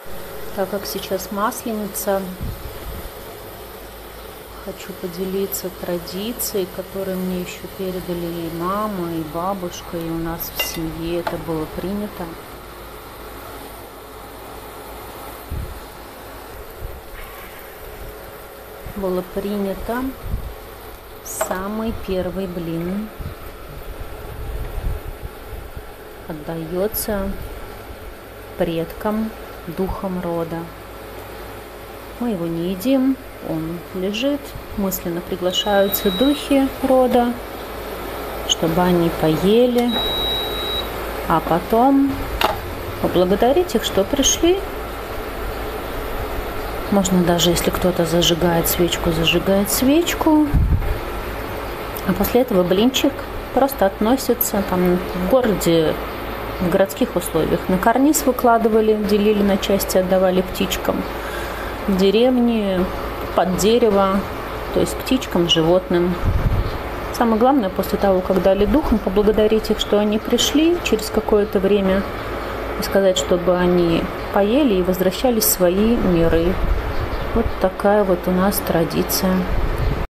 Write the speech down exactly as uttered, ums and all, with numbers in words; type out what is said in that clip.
Так как сейчас Масленица, хочу поделиться традицией, которую мне еще передали и мама, и бабушка, и у нас в семье это было принято. Было принято самый первый блин отдается предкам, духам рода. Мы его не едим, он лежит, мысленно приглашаются духи рода, чтобы они поели, а потом поблагодарить их, что пришли. Можно даже, если кто-то зажигает свечку, зажигает свечку, а после этого блинчик просто относится там в городе, в городских условиях. На карниз выкладывали, делили на части, отдавали птичкам. В деревне под дерево, то есть птичкам, животным. Самое главное, после того, как дали духам, поблагодарить их, что они пришли через какое-то время, и сказать, чтобы они поели и возвращались в свои миры. Вот такая вот у нас традиция.